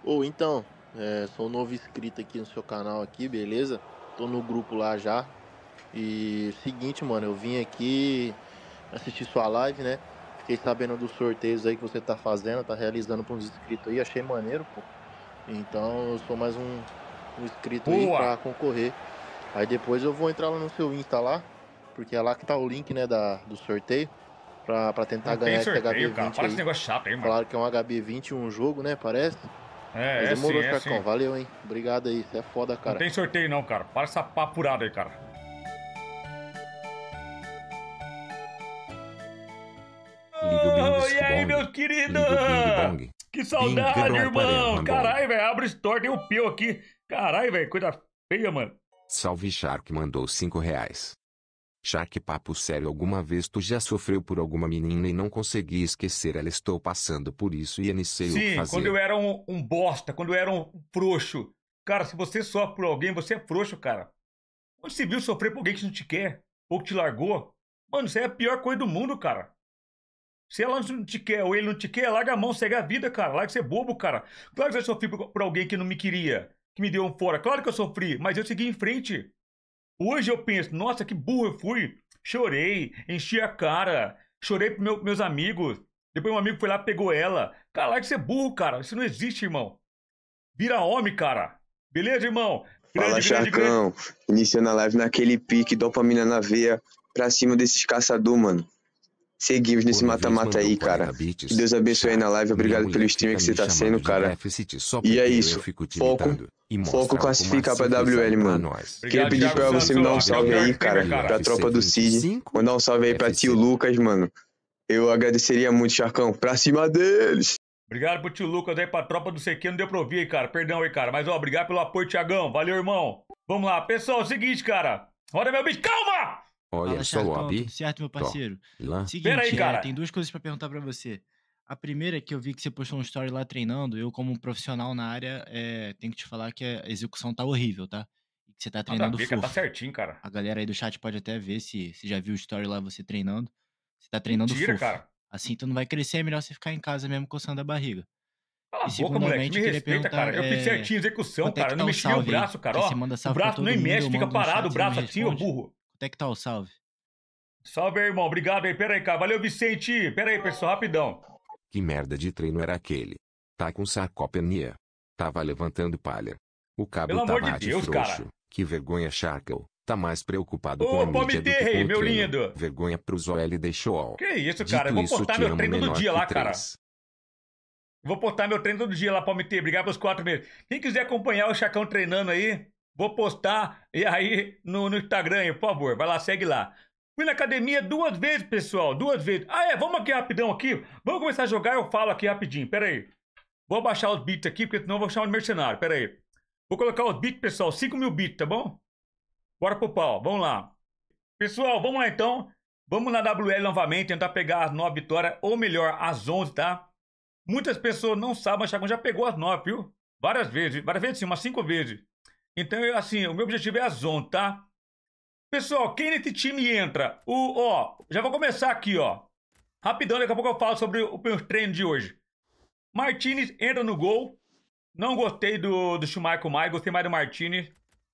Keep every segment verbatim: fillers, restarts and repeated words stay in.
Ou então, é, sou novo inscrito aqui no seu canal aqui, beleza? Tô no grupo lá já. E seguinte, mano, eu vim aqui assistir sua live, né? Fiquei sabendo dos sorteios aí que você tá fazendo, tá realizando para uns inscritos aí, achei maneiro, pô. Então eu sou mais um, um inscrito aí pra Boa! concorrer. Aí depois eu vou entrar lá no seu Insta lá, porque é lá que tá o link, né, da, do sorteio, pra, pra tentar Não tem ganhar esse sorteio, cara. H B vinte Para com esse aí. negócio chato aí, mano. Falaram que é um H B vinte um jogo, né, parece? Mas É, é sim, demorou, é Chacão. sim. Valeu, hein? Obrigado aí. Você é foda, Não cara. tem sorteio não, cara. Para essa papurada aí, cara. Liga o bing Oh, e aí, bong. meus queridos? Liga o bing bong. Que Bing saudade, irmão! bong. Caralho, velho. Abre o store, tem um pio aqui. Caralho, velho. Coisa feia, mano. Salve Shark mandou cinco reais. Shark, papo sério, alguma vez tu já sofreu por alguma menina e não consegui esquecer ela? Estou passando por isso e nem sei o que Sim, fazer. quando eu era um, um bosta, quando eu era um frouxo. Cara, se você sofre por alguém, você é frouxo, cara. Onde se viu sofrer por alguém que não te quer? Ou que te largou? Mano, isso aí é a pior coisa do mundo, cara. Se ela não te quer ou ele não te quer, larga a mão, segue a vida, cara. Larga de ser bobo, cara. Claro que eu sofri por, por alguém que não me queria, que me deu um fora. Claro que eu sofri, mas eu segui em frente. Hoje eu penso, nossa, que burro eu fui. Chorei, enchi a cara, chorei pros meu, meus amigos. Depois um amigo foi lá e pegou ela. Cara, larga de ser burro, cara. Isso não existe, irmão. Vira homem, cara. Beleza, irmão? Fala, Grande, grande, grande. Charcão. Iniciando a live naquele pique, dopamina na veia, pra cima desses caçador, mano. Seguimos nesse mata-mata aí, cara. Que Deus abençoe aí na live. Obrigado pelo stream que você tá sendo, cara. E é isso. Foco. Foco classificar pra W L, mano. Queria pedir pra você me dar um salve aí, cara. Pra tropa do Cid. Mandar um salve aí pra tio Lucas, mano. Eu agradeceria muito, Charcão. Pra cima deles. Obrigado pro tio Lucas aí, pra tropa do C Q, não deu pra ouvir aí, cara. Perdão aí, cara. Mas, ó, obrigado pelo apoio, Tiagão. Valeu, irmão. Vamos lá. Pessoal, é o seguinte, cara. Roda meu bicho. Calma! Olha Fala, só o Charcão, Abi. tudo certo, meu parceiro? Lá. Seguinte, Pera aí, é, cara. tem duas coisas pra perguntar pra você. A primeira é que eu vi que você postou um story lá treinando. Eu, como profissional na área, é, tenho que te falar que a execução tá horrível, tá? E que você tá Nada a treinando ver, cara. Tá fofo. certinho, cara. A galera aí do chat pode até ver se, se já viu o story lá você treinando. Você tá treinando Mentira, fofo. cara. Assim tu não vai crescer, é melhor você ficar em casa mesmo coçando a barriga. Cala a E boca, moleque. segundamente, Me eu queria respeita, perguntar, cara. Eu fiz é, certinho, execução, quanto é que cara. Eu tá não o mexi meu salve aí? braço, cara. Que Ó, você manda o salve pra braço todo nem mundo, mexe, eu fica mando no parado o chat, você não braço me assim, ô responde. burro. Quanto é que tá o salve? Salve aí, irmão. Obrigado aí. Pera aí, cara. Valeu, Vicente. Pera aí, pessoal. Rapidão. Que merda de treino era aquele? Tá com sarcopenia. Tava levantando palha. O cabo Pelo amor tava de Deus, frouxo. cara. Que vergonha, Sharkle. Tá mais preocupado com a Ô, mídia Palme do que com Terrei, o meu treino. lindo. Vergonha pros O L D Show. Que isso, Dito cara. Eu vou isso, postar te meu amo treino todo menor dia que lá, cara. três. Vou postar meu treino todo dia lá, Palme Terrei. Obrigado pelos quatro meses. Quem quiser acompanhar o Chacão treinando aí, vou postar e aí no, no Instagram aí, por favor. Vai lá, segue lá. Fui na academia duas vezes, pessoal. Duas vezes. Ah, é. Vamos aqui rapidão aqui. Vamos começar a jogar, eu falo aqui rapidinho. Pera aí. Vou abaixar os bits aqui, porque senão eu vou chamar de mercenário. Pera aí. Vou colocar os bits, pessoal. cinco mil bits, tá bom? Bora pro pau. Vamos lá. Pessoal, vamos lá então. Vamos na W L novamente, tentar pegar as nove vitórias, ou melhor, as onze, tá? Muitas pessoas não sabem, mas o Chacão já pegou as nove, viu? Várias vezes. Várias vezes sim, umas cinco vezes. Então, eu, assim, o meu objetivo é as onze, tá? Pessoal, quem nesse time entra? O, ó, já vou começar aqui, ó. Rapidão, daqui a pouco eu falo sobre o meu treino de hoje. Martinez entra no gol. Não gostei do, do Schumacher mais, gostei mais do Martinez.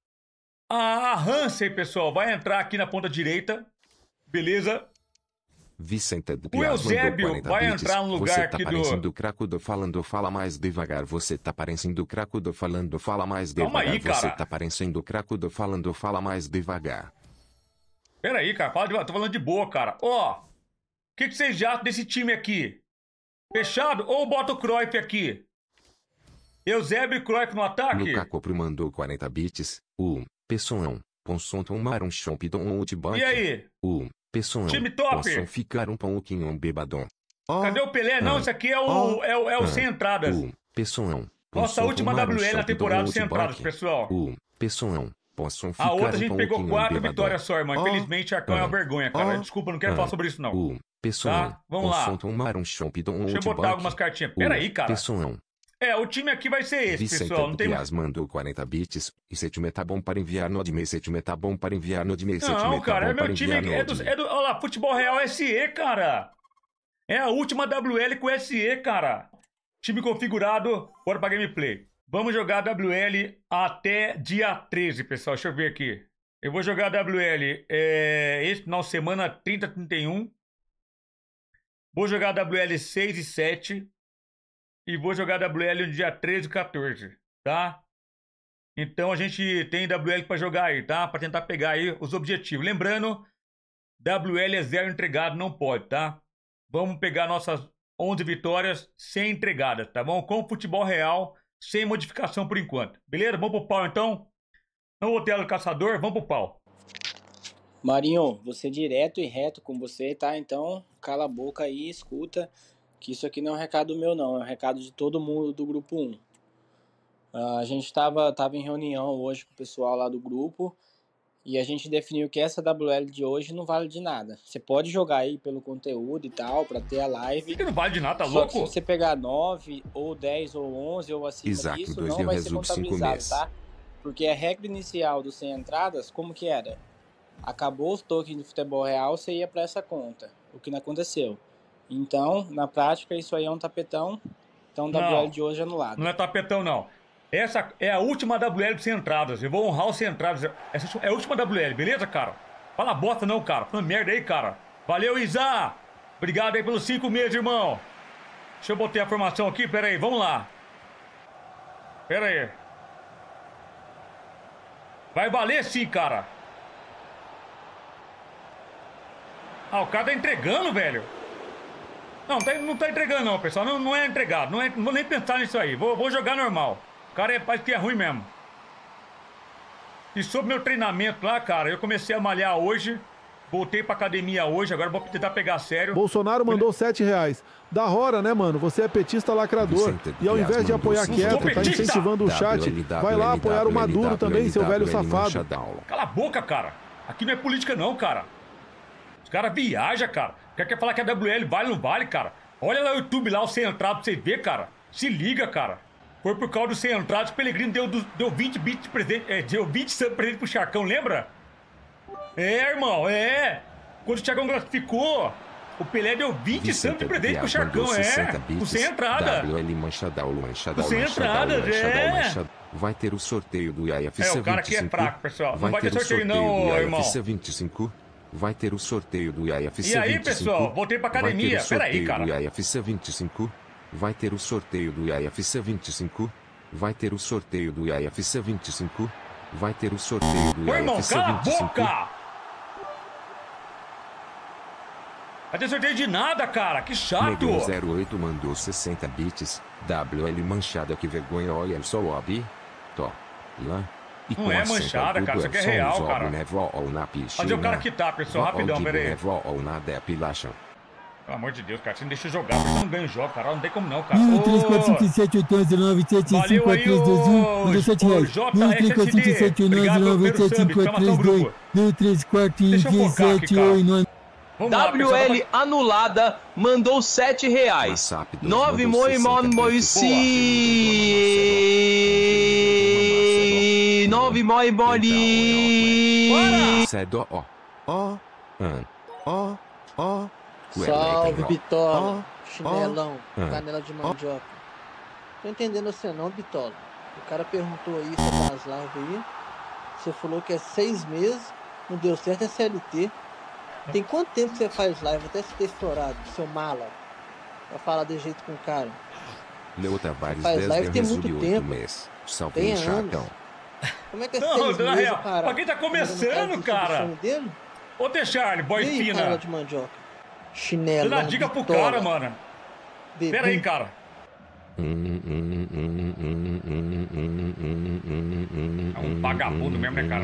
A Hansen, pessoal, vai entrar aqui na ponta direita. Beleza? Vicente do O Piaz mandou Eusébio quarenta vai bits. entrar no lugar Você tá aqui do... parecendo cracudo falando, fala mais devagar. Você tá parecendo cracudo falando, fala mais Calma devagar. aí, cara. Você tá parecendo cracudo falando, fala mais devagar. Pera aí, cara. Fala de... Tô falando de boa, cara. Ó, o que, que vocês acham desse time aqui? Fechado? Ou bota o Cruyff aqui? Eusébio e Cruyff no ataque? Lukaku Pro mandou quarenta bits. O Pessoão, Ponson tomar um chompidon ou de banco. E aí? O Pessoão, Time top. Ponson ficar um pouquinho bebadão. Cadê o Pelé? Não, isso aqui é o, é o, é o sem entradas. O Pessoão. Nossa última W L na temporada sem entradas, pessoal. O Pessoão, Ponson ficar A outra a um gente pegou pouquinho quatro bebadão. vitórias só, irmão. Infelizmente, a Arcão é uma vergonha, cara. Desculpa, não quero falar sobre isso, não. O Pessoão, Tá? Vamos lá. Ponson tomar um chompidon ou Deixa eu de botar banco. algumas cartinhas. Pera aí, cara. Pessoal. É, o time aqui vai ser esse, Vicente pessoal. Não tem mais. Dias mandou quarenta bits. E setime tá bom para enviar no Adme. Setime tá bom para enviar no Adme. Não, cara, é meu time. É do, é do. Olha lá, Futebol Real S E, cara. É a última W L com S E, cara. Time configurado, bora pra gameplay. Vamos jogar W L até dia treze, pessoal. Deixa eu ver aqui. Eu vou jogar W L é, esse final de semana trinta, trinta e um. Vou jogar W L seis e sete. E vou jogar W L no dia treze e quatorze, tá? Então a gente tem W L pra jogar aí, tá? Pra tentar pegar aí os objetivos. Lembrando, W L é zero entregado, não pode, tá? Vamos pegar nossas onze vitórias sem entregada, tá bom? Com futebol real, sem modificação por enquanto. Beleza? Vamos pro pau então? Não vou ter ela do caçador, vamos pro pau. Marinho, você direto e reto com você, tá? Então, cala a boca aí e escuta, que isso aqui não é um recado meu não, é um recado de todo mundo do grupo um. Uh, a gente tava, tava em reunião hoje com o pessoal lá do grupo e a gente definiu que essa W L de hoje não vale de nada. Você pode jogar aí pelo conteúdo e tal, pra ter a live. Que não vale de nada, tá só louco? Que se você pegar nove, ou dez, ou onze, ou acima Isaac, disso, dois não mil vai ser resumo cinco contabilizado, meses. tá? Porque a regra inicial do sem entradas, como que era? Acabou os tokens de futebol real, você ia pra essa conta. O que não aconteceu. Então, na prática, isso aí é um tapetão. Então, W L Não, de hoje é anulado. não é tapetão, não. Essa é a última W L sem entradas. Eu vou honrar os sem entradas. Essa é a última W L, beleza, cara? Fala bosta não, cara. Fala merda aí, cara. Valeu, Isa. Obrigado aí pelos cinco meses, irmão. Deixa eu botar a formação aqui. Pera aí, vamos lá. Pera aí. Vai valer sim, cara. Ah, o cara tá entregando, velho. Não, tá, não tá entregando não, pessoal. Não, não é entregado. Não, é, não vou nem pensar nisso aí. Vou, vou jogar normal. O cara é, parece que é ruim mesmo. E sobre meu treinamento lá, cara, eu comecei a malhar hoje. Voltei pra academia hoje. Agora vou tentar pegar sério. Bolsonaro mandou sete reais. Da hora, né, mano? Você é petista lacrador. E ao invés de apoiar quieto, tá incentivando o chat, vai lá apoiar o Maduro também, seu velho safado. Cala a boca, cara. Aqui não é política não, cara. Os caras viajam, cara. Quer, quer falar que a W L vale ou não vale, cara? Olha lá o YouTube lá, o sem entrada pra você ver, cara. Se liga, cara. Foi por causa do sem entrada, o Pellegrino deu, deu vinte bits de presente, é, deu vinte sub presente pro Charcão, lembra? É, irmão, é. Quando o Charcão classificou, o Pelé deu vinte sub de presente pro Charcão, é. O sem entrada. W L manchadão, manchadão, o sem entrada, é. Vai ter o sorteio do I A F C vinte e cinco. É, o cara aqui é fraco, pessoal. Não vai, vai ter ter sorteio, sorteio não, do I A irmão. F C vinte e cinco. Vai ter o sorteio do I A F C vinte e cinco. E aí, pessoal, voltei pra academia. Pera aí, cara. Vai ter o sorteio do I A F C vinte e cinco. Vai ter o sorteio do I A F C vinte e cinco. Vai ter o sorteio do I A F C vinte e cinco. Vai ter o sorteio do I A F C vinte e cinco. Ô, irmão, cala a boca! Vai ter sorteio de nada, cara. Que chato. Negão zero oito mandou sessenta bits. W L manchada, que vergonha. Olha só o Abi. Tó. Lá. E não é manchada, cara. Isso aqui é real, cara. Fazer o cara quitar, pessoal. Rapidão, pera aí. Pelo amor de Deus, cara. Você não deixa eu jogar. Porque eu não ganho o jogo, cara. Não tem como não, cara. um, três, quatro, cinco, sete, oito, onze, nove, sete, cinco, quatro, três, dois, um. Mandou sete reais. um, três, quatro, cinco, sete, oito, nove, sete, cinco, quatro, três, dois. um, três, quatro, cinco, sete, oito, nove. W L anulada mandou sete reais. nove moi mon moici. nove moi boli. Cedo, ó. Ó. Ó. Ó. Salve, Bitola. Chinelão. Canela de mandioca. Tô entendendo você não, Bitola. O cara perguntou aí sobre as lives aí. Você falou que é seis meses. Não deu certo, é C L T. Tem quanto tempo que você faz live até se ter estourado, seu mala? Pra falar de jeito com o cara. Leo Tavares, faz live tem muito tempo. Mês. Salve tem anos. Chacão. Como é que é não, seis na meses, real, cara? Pra quem tá começando, cara. Ô, Deixar, boy e aí, fina. Canela de mandioca. Chinelo. Dá dica pro cara, mano. Bebê. Pera aí, cara. É um vagabundo mesmo, né, cara?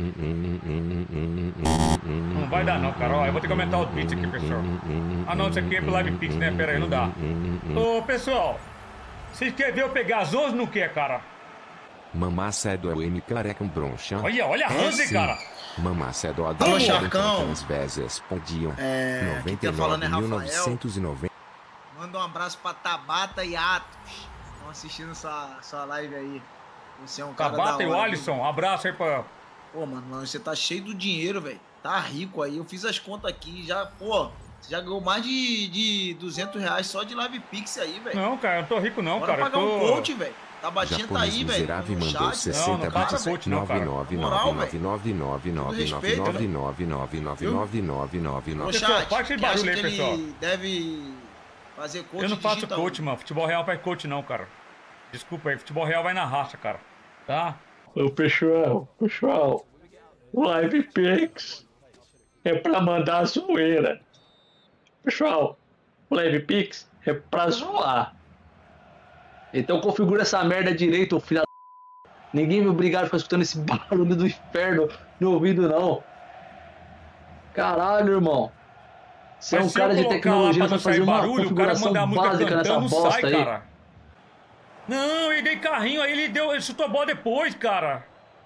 Não vai dar não, cara. Ó, eu vou ter que aumentar o Pix aqui, pessoal. Ah, não, isso aqui é pro Live Pix, né? Pera aí, não dá. Ô, pessoal, vocês querem ver eu pegar as onze? Não quer, cara? Mamassa é do M careca um bronchão. Olha, olha a Hansen, é, cara. Mamassa é do Alô, Charcão. Às vezes podiam. É, noventa e nove mil novecentos e noventa. Manda um abraço pra Tabata e Atos. Estão assistindo sua, sua live aí. Você é um cara Tabata da hora, e o Alisson, um abraço aí pra... Pô, mano, mano, você tá cheio do dinheiro, velho. Tá rico aí. Eu fiz as contas aqui já, pô. Você já ganhou mais de, de duzentos reais só de Live Pix aí, velho. Não, cara, eu não tô rico não, Bora cara. pagar eu tô... um coach, velho. Tabatinha tá aí, velho. Mandou chat, sessenta não, não paga bits. coach não, cara. nove nove nove nove nove nove nove nove nove nove nove nove nove nove nove. Chat, faz esse barulho aí, pessoal. Ele deve fazer coach. Eu não faço digital. coach, mano. Futebol real faz coach não, cara. Desculpa aí, futebol real vai na raça, cara. Tá? Ô, pessoal, pessoal, o Live Pix é pra mandar zoeira. Pessoal, o Live Pix é pra zoar. Então configura essa merda direito, ô filha da... Ninguém me obrigado a ficar escutando esse barulho do inferno no ouvido, não. Caralho, irmão. Você é um cara de tecnologia, vai fazer uma barulho, configuração o cara manda a básica cantando, nessa bosta sai, aí. Cara. Não, ele deu carrinho, aí ele deu, ele chutou a bola depois, cara.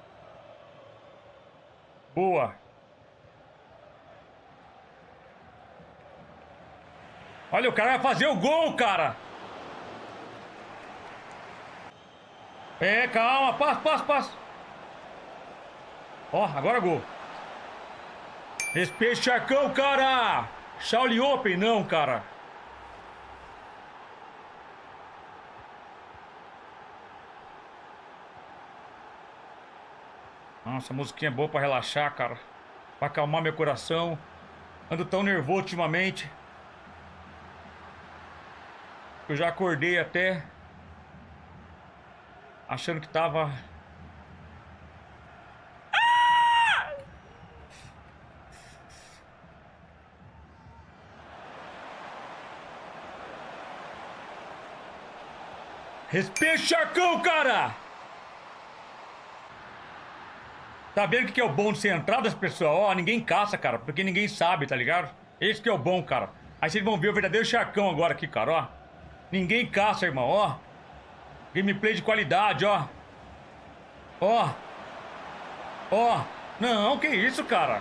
Boa. Olha, o cara vai fazer o gol, cara. É, calma, passa, passa, passa. Ó, agora gol. Respeite o Charcão, cara. Shaolin Open, não, cara. Nossa, a musiquinha é boa pra relaxar, cara. Pra acalmar meu coração. Ando tão nervoso ultimamente. Eu já acordei até... achando que tava... Ah! Respeite o Charcão, cara! Tá vendo o que é o bom de ser entradas, pessoal? Ó, ninguém caça, cara, porque ninguém sabe, tá ligado? Esse que é o bom, cara. Aí vocês vão ver o verdadeiro Charcão agora aqui, cara, ó. Ninguém caça, irmão, ó. Gameplay de qualidade, ó. Ó. Ó. Não, que isso, cara?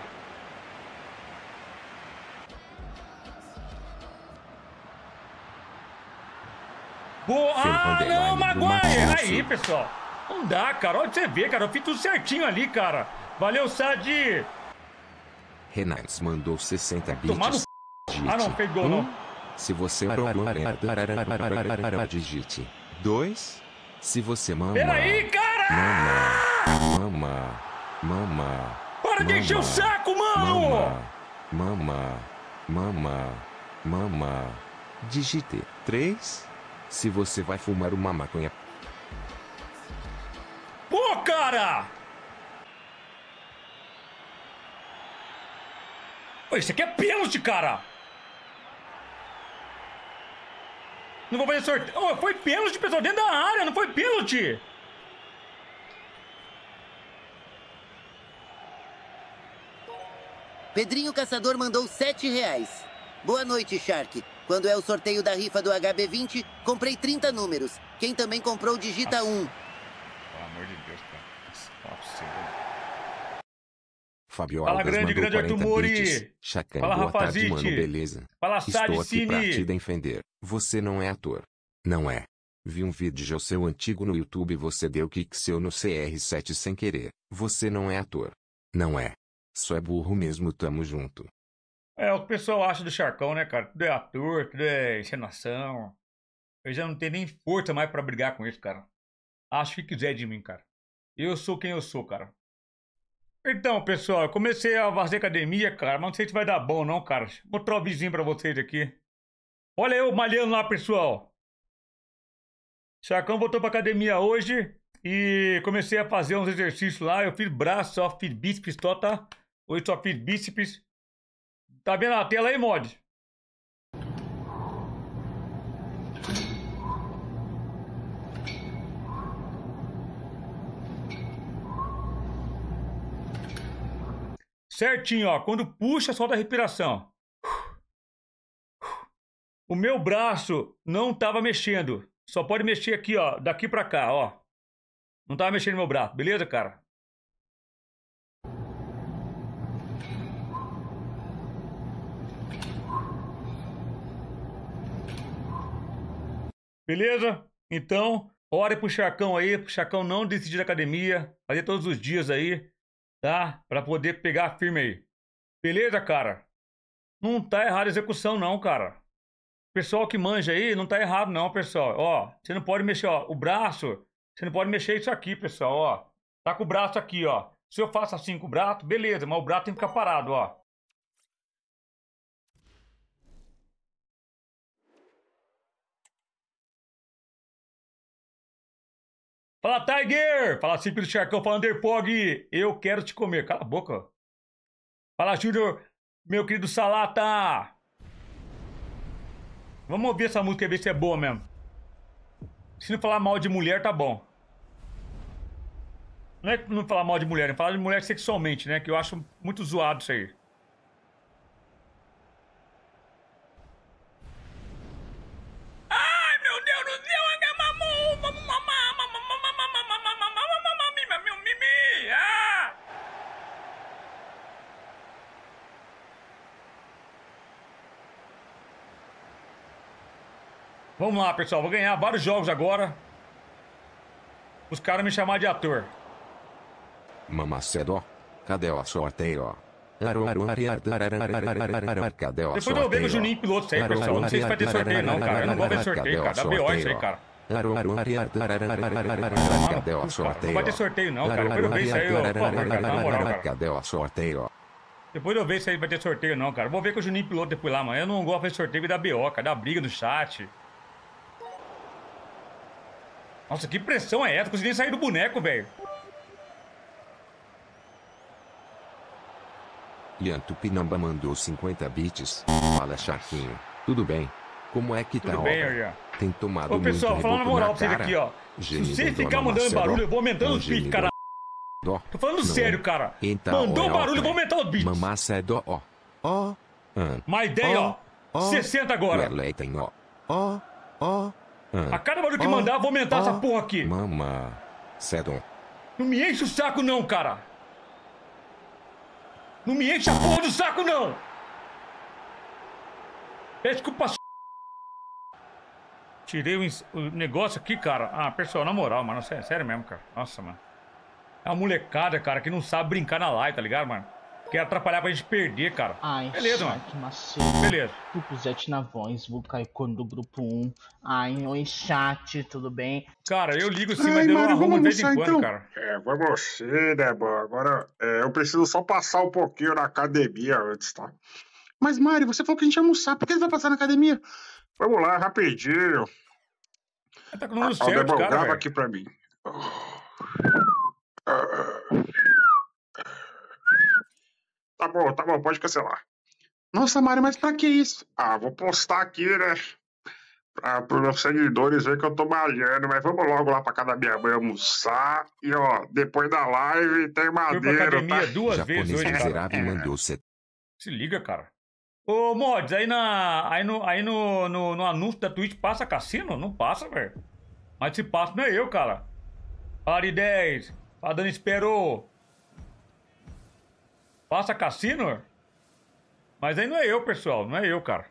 Boa. Ah, não, Maguire. Aí, pessoal. Não dá, cara. Olha você vê, cara. Eu fiz tudo certinho ali, cara. Valeu, Sadi. Renates mandou sessenta bits. Tomar no... Ah, não, fez gol, não. Se você digite. Dois. Se você mama... Peraí, cara! Mama. Mama. Mama. Para de encher o saco, mano! Mama. Mama. Mama. Digite. Três. Se você vai fumar uma maconha... Pô, cara! Pô, isso aqui é pênalti, cara! Não vou fazer sorteio. Oh, foi pênalti, pessoal, dentro da área, não foi pênalti! Pedrinho Caçador mandou sete reais. Boa noite, Shark. Quando é o sorteio da rifa do H B vinte, comprei trinta números. Quem também comprou, digita um. Pelo amor de Deus, cara. Fabio Fala, Alves grande, grande Arthur Mori. Chacão, Fala, boa tarde, Rafazite. mano, beleza? Fala, Estou aqui pra Sadicine. te defender. Você não é ator. Não é. Vi um vídeo seu antigo no YouTube e você deu kick seu no C R sete sem querer. Você não é ator. Não é. Só é burro mesmo, tamo junto. É o que o pessoal acha do Charcão, né, cara? Tudo é ator, tudo é encenação. Eu já não tenho nem força mais pra brigar com isso, cara. Acho que quiser de mim, cara. Eu sou quem eu sou, cara. Então, pessoal, eu comecei a fazer academia, cara, mas não sei se vai dar bom, não, cara. Vou mostrar o vizinho pra vocês aqui. Olha eu malhando lá, pessoal. Charcão voltou pra academia hoje e comecei a fazer uns exercícios lá. Eu fiz braço, só fiz bíceps, só, tá? Hoje só fiz bíceps. Tá vendo a tela aí, mod? Certinho, ó. Quando puxa, solta a respiração. O meu braço não tava mexendo. Só pode mexer aqui, ó. Daqui pra cá, ó. Não tava mexendo no meu braço. Beleza, cara? Beleza? Então, ore pro Charcão aí. Pro Charcão não decidir da academia. Fazer todos os dias aí. Tá? Pra poder pegar firme aí. Beleza, cara? Não tá errado a execução, não, cara. Pessoal que manja aí, não tá errado, não, pessoal. Ó, você não pode mexer, ó, o braço. Você não pode mexer isso aqui, pessoal, ó. Tá com o braço aqui, ó. Se eu faço assim com o braço, beleza, mas o braço tem que ficar parado, ó. Fala, Tiger! Fala, Simples Charcão, fala, Underpog. Eu quero te comer. Cala a boca. Fala, Júnior, meu querido Salata. Vamos ouvir essa música e ver se é boa mesmo. Se não falar mal de mulher, tá bom. Não é não falar mal de mulher, é falar de mulher sexualmente, né? Que eu acho muito zoado isso aí. Ai, meu Deus do céu, vamos mamar, vamos mamar, meu mimi. Ah! Vamos lá, pessoal, vou ganhar vários jogos agora. Os caras me chamar de ator. Mamacedo, cadê o sorteio? Depois eu vejo o Juninho piloto isso aí, pessoal. Não sei se vai ter sorteio, não, cara. Eu não vou ver sorteio, cara. Dá B O isso aí, cara. Cadê o sorteio? Não vai ter sorteio, não, cara. Depois eu vejo isso aí, por favor, cara. Na moral, cara. Cadê o sorteio? Depois eu vejo se aí vai ter sorteio, não, cara. Vou ver com o Juninho piloto depois lá, mano. Eu não gosto de sorteio e dar B O, cara. Dá briga no chat. Nossa, que pressão é essa? Consegui nem sair do boneco, velho. Ian Tupinamba mandou cinquenta bits. Fala, Charquinho. Tudo bem? Como é que tá? Tudo bem, Ian. Tem tomado Ô, pessoal, falando na moral pra vocês aqui, ó. Se você ficar mandando barulho, eu vou aumentando os bits, cara. Tô falando sério, cara. Mandou barulho, eu vou aumentar os bits. Mamacedo, ó. Ó. Má ideia, ó. sessenta agora. Ó. Ó. A cada barulho que mandar, eu vou aumentar essa porra aqui. Mama. Cedo. Não me enche o saco, não, cara. Não me enche a porra do saco, não. Desculpa. Tirei o, o negócio aqui, cara. Ah, pessoal, na moral, mano. Sério, sério mesmo, cara. Nossa, mano. É uma molecada, cara, que não sabe brincar na live, tá ligado, mano? Quer atrapalhar pra gente perder, cara. Ai, beleza, mano. Macedo. Beleza. Grupo Zete na voz, vou cair quando do grupo um. Ai, oi, chat, tudo bem? Cara, eu ligo sim, mas eu arrumo de vez em quando, então. Cara. É, vamos sim, né, mano? Agora, é, eu preciso só passar um pouquinho na academia antes, tá? Mas, Mário, você falou que a gente ia almoçar. Por que você vai passar na academia? Vamos lá, rapidinho. Tá com o número certo, cara, grava aqui pra mim. Tá bom, tá bom, pode cancelar. Nossa, Mário, mas pra que isso? Ah, vou postar aqui, né? Pra, pros meus seguidores verem que eu tô malhando, mas vamos logo lá pra casa da minha mãe almoçar. E ó, depois da live tem madeiro, tá? duas vezes hoje, cara. Mandou set... Se liga, cara. Ô, Mods, aí, na, aí, no, aí no, no, no anúncio da Twitch passa cassino? Não passa, velho. Mas se passa não é eu, cara. Fala de dez. Fala Dani Esperou. Passa cassino? Mas aí não é eu, pessoal. Não é eu, cara.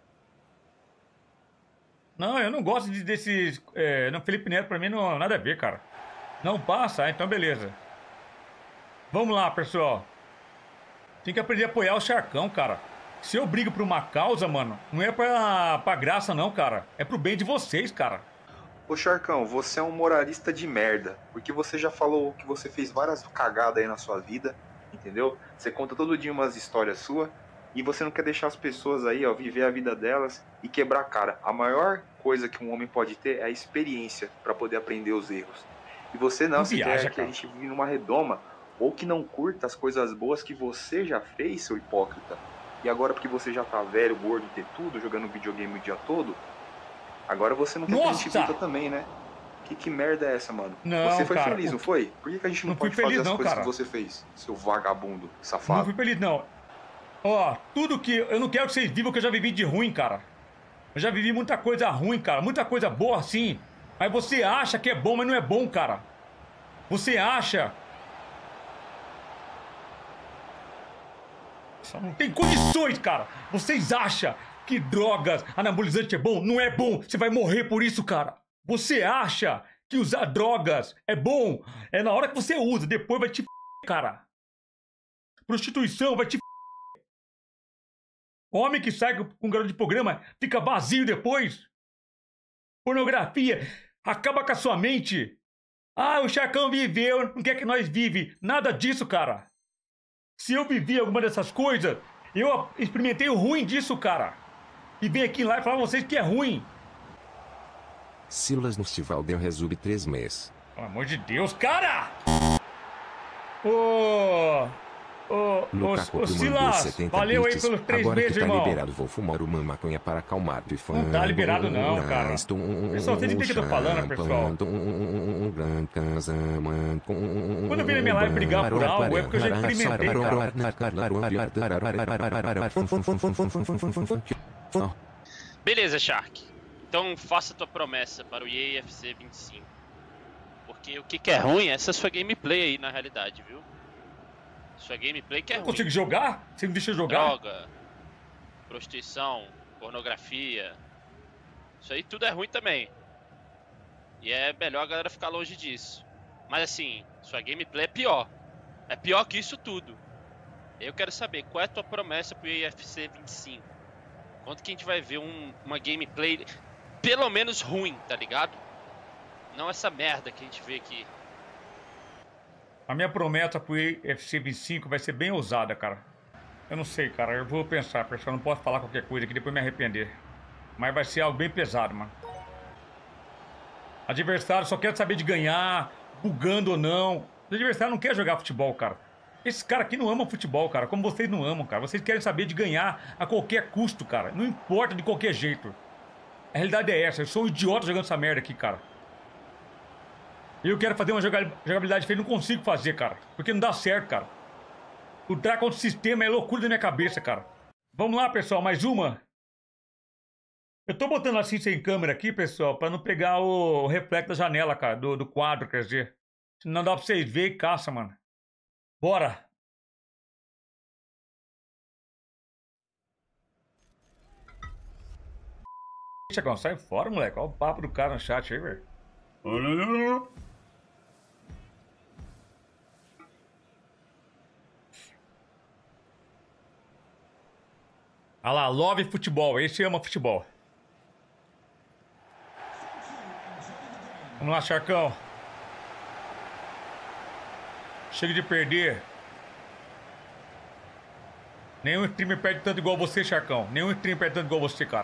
Não, eu não gosto de, desses... É, não, Felipe Neto pra mim não nada a ver, cara. Não passa? Ah, então beleza. Vamos lá, pessoal. Tem que aprender a apoiar o Charcão, cara. Se eu brigo por uma causa, mano, não é pra, pra graça não, cara. É pro bem de vocês, cara. Ô Charcão, você é um moralista de merda. Porque você já falou que você fez várias cagadas aí na sua vida, entendeu? Você conta todo dia umas histórias suas e você não quer deixar as pessoas aí, ó, viver a vida delas e quebrar a cara. A maior coisa que um homem pode ter é a experiência pra poder aprender os erros. E você não, você quer que a gente vive numa redoma ou que não curta as coisas boas que você já fez, seu hipócrita. E agora porque você já tá velho, gordo, ter tudo, jogando videogame o dia todo, agora você não quer que a gente luta também, né? Que, que merda é essa, mano? Não, você foi cara, feliz, o... não foi? Por que, que a gente não, não pode feliz, fazer as não, coisas cara. que você fez, seu vagabundo, safado? Não fui feliz, não. Ó, tudo que... Eu não quero que vocês vivam o que eu já vivi de ruim, cara. Eu já vivi muita coisa ruim, cara. Muita coisa boa, assim. Mas você acha que é bom, mas não é bom, cara. Você acha... Não tem condições, cara. Vocês acham que drogas, anabolizante é bom? Não é bom. Você vai morrer por isso, cara. Você acha que usar drogas é bom? É na hora que você usa. Depois vai te f***, cara. Prostituição vai te f***. Homem que sai com um garoto de programa fica vazio depois. Pornografia acaba com a sua mente. Ah, o Chacão viveu, não quer que nós vive. Nada disso, cara. Se eu vivi alguma dessas coisas, eu experimentei o ruim disso, cara. E vem aqui lá e falar pra vocês que é ruim. Silas no festival deu resube três meses. Pelo amor de Deus, cara! Ô... Ô... Ô... Silas, valeu aí pelos três Agora meses, que tá irmão. liberado, vou fumar uma maconha para acalmar do fã. Não tá liberado não, cara. Pessoal, vocês entendem o que eu tô falando, pessoal? Quando eu vim na minha live brigar por algo, é porque eu já experimentei, cara. Beleza, Shark. Então faça tua promessa para o E A F C vinte e cinco. Porque o que, que é ruim é essa sua gameplay aí, na realidade, viu? Sua gameplay que é eu ruim. Consigo jogar? Você me deixa jogar? Droga, prostituição, pornografia. Isso aí tudo é ruim também. E é melhor a galera ficar longe disso. Mas assim, sua gameplay é pior. É pior que isso tudo. Eu quero saber qual é a tua promessa pro E A F C vinte e cinco. Quanto que a gente vai ver um, uma gameplay pelo menos ruim, tá ligado? Não essa merda que a gente vê aqui. A minha promessa pro E A F C vinte e cinco vai ser bem ousada, cara. Eu não sei, cara. Eu vou pensar, pessoal. Não posso falar qualquer coisa aqui, depois me arrepender. Mas vai ser algo bem pesado, mano. Adversário só quer saber de ganhar, bugando ou não. O adversário não quer jogar futebol, cara. Esses caras aqui não amam futebol, cara. Como vocês não amam, cara. Vocês querem saber de ganhar a qualquer custo, cara. Não importa de qualquer jeito. A realidade é essa. Eu sou um idiota jogando essa merda aqui, cara. Eu quero fazer uma jogabilidade feita, não consigo fazer, cara. Porque não dá certo, cara. O contra o sistema é loucura da minha cabeça, cara. Vamos lá, pessoal, mais uma. Eu tô botando assim sem câmera aqui, pessoal, pra não pegar o reflexo da janela, cara, do, do quadro, quer dizer. Senão dá pra vocês verem e caça, mano. Bora. Chacão, sai fora, moleque. Olha o papo do cara no chat aí, velho. Olha lá, Love Futebol. Esse ama futebol. Vamos lá, Charcão. Chega de perder. Nenhum streamer perde tanto igual você, Charcão. Nenhum streamer perde tanto igual você, cara.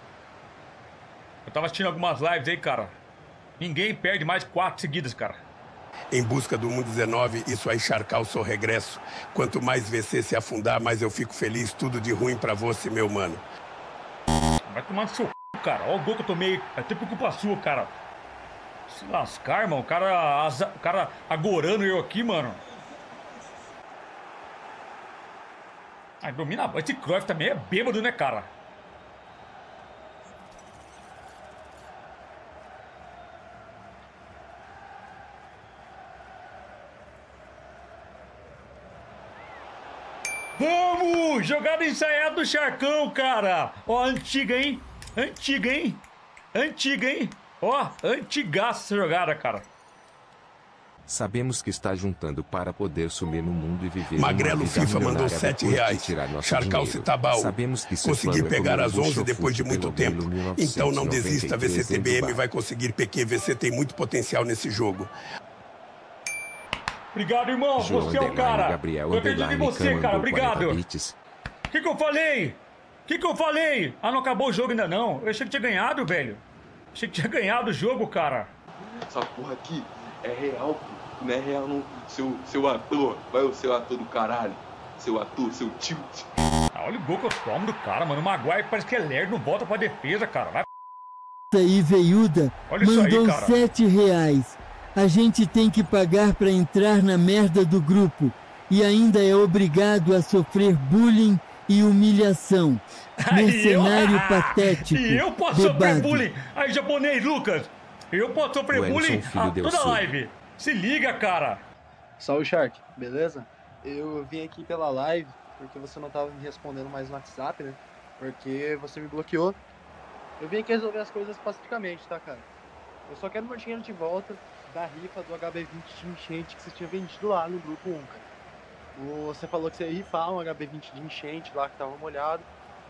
Eu tava assistindo algumas lives aí, cara. Ninguém perde mais quatro seguidas, cara. Em busca do mundo dezenove, isso aí charcar o seu regresso. Quanto mais V C se afundar, mais eu fico feliz. Tudo de ruim pra você, meu mano. Vai tomar no seu c, cara. Olha o gol que eu tomei. É até por culpa sua, cara. Se lascar, irmão. O cara, o cara agorando eu aqui, mano. Ai, domina. Esse Cruyff também é bêbado, né, cara? Vamos! Jogada ensaiada do Charcão, cara! Ó, antiga, hein? Antiga, hein? Antiga, hein? Ó, antigaça essa jogada, cara. Sabemos que está juntando para poder sumir no mundo e viver. Magrelo FIFA mandou sete reais. Charcal Citabal. Sabemos que consegui pegar as onze depois de muito tempo. Então não desista, V C T B M vai conseguir P Q. V C tem muito potencial nesse jogo. Obrigado, irmão. João você é o cara. Gabriel eu acredito em você, cara. Obrigado. O que que eu falei? O que que eu falei? Ah, não acabou o jogo ainda não. Eu achei que tinha ganhado, velho. Achei que tinha ganhado o jogo, cara. Essa porra aqui é real, pô. Não é real, não. Seu, seu ator. Vai o seu ator do caralho. Seu ator, seu tilt. Ah, olha o gol que eu tomo do cara, mano. O Maguire parece que é lerdo, não volta pra defesa, cara. Vai. Aí, veiuda, mandou aí, sete reais. A gente tem que pagar pra entrar na merda do grupo. E ainda é obrigado a sofrer bullying e humilhação. Mercenário eu, patético. E eu posso bebado. sofrer bullying. Aí, japonês, Lucas. Eu posso sofrer bullying a toda a live. Se liga, cara. Salve, Shark. Beleza? Eu vim aqui pela live porque você não tava me respondendo mais no WhatsApp, né? Porque você me bloqueou. Eu vim aqui resolver as coisas pacificamente, tá, cara? Eu só quero meu dinheiro de volta da rifa do H B vinte de enchente que você tinha vendido lá no grupo um, cara. Você falou que você ia rifar um H B vinte de enchente lá que tava molhado.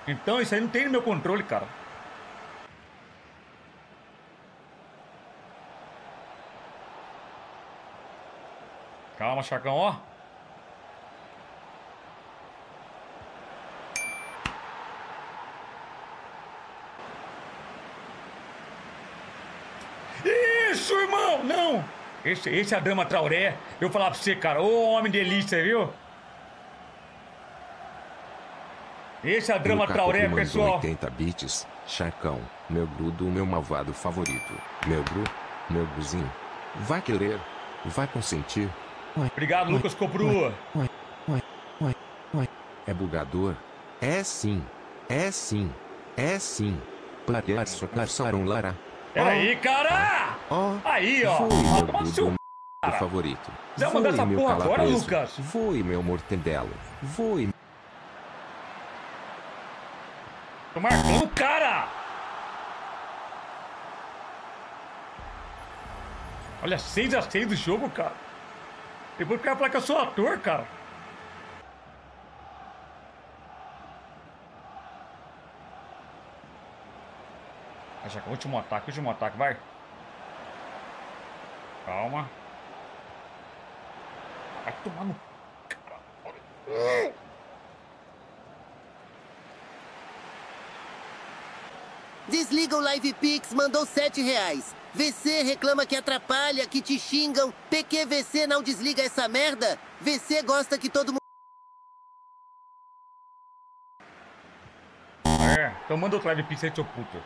Então isso aí não tem no meu controle, cara. Calma, Chacão, ó. Isso, irmão! Não! Esse, esse é a Dama Traoré. Eu vou falar pra você, cara. Ô, homem delícia, viu? Esse é a Dama Traoré, pessoal. oitenta bits. Chacão, meu grudo, meu malvado favorito. Meu gru, meu gruzinho. Vai querer? Vai consentir? Ué, Obrigado, ué, Lucas Copru. Ué, ué, ué, ué, ué. É bugador? É sim. É sim. É sim. Platear socaçaram lara. Peraí, cara! Ó, aí, ó. Foi Ó, meu toma seu grudo, cara. favorito. Você vai mandar essa meu porra agora, calabreso. Lucas? Foi meu mortendelo. Foi. Tô marcando o cara! Olha, seis a seis do jogo, cara. Depois o cara falar que eu sou ator, cara. Vai, já, último ataque, último ataque, vai. Calma. Vai tomar no... Desliga o Live Pix, mandou sete reais. V C reclama que atrapalha, que te xingam. P Q V C não desliga essa merda? V C gosta que todo mundo... É, então manda outro Live Pix aí, seu puto.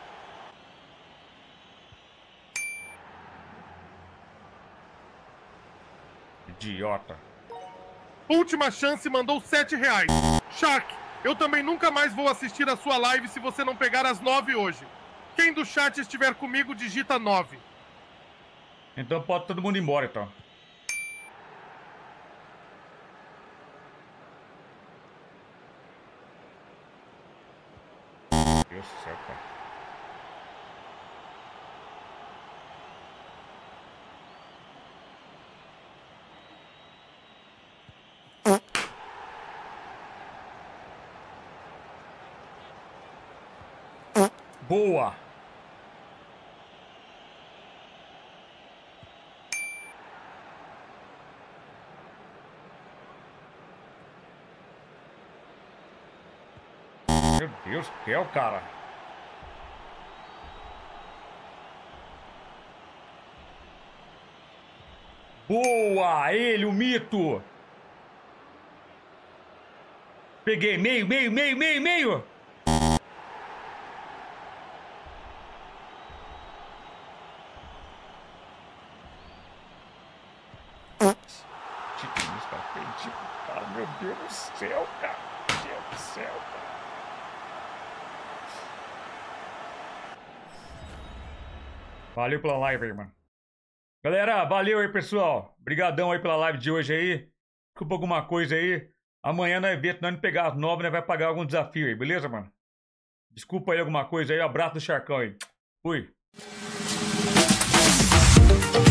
Idiota. Última chance mandou sete reais. Shark, eu também nunca mais vou assistir a sua live se você não pegar as nove hoje. Quem do chat estiver comigo, digita nove. Então pode todo mundo ir embora, então. Meu Deus do céu, cara. Boa! Meu Deus do céu, cara. Boa! Ele, o mito! Peguei meio, meio, meio, meio, meio! Cara, meu Deus do céu, cara. Meu Deus do céu, cara. Valeu pela live aí, mano. Galera, valeu aí, pessoal. Obrigadão aí pela live de hoje aí. Desculpa alguma coisa aí. Amanhã no evento, nós não pegar as nove, nós vai pagar algum desafio aí, beleza, mano? Desculpa aí alguma coisa aí. Abraço do Charcão aí. Fui.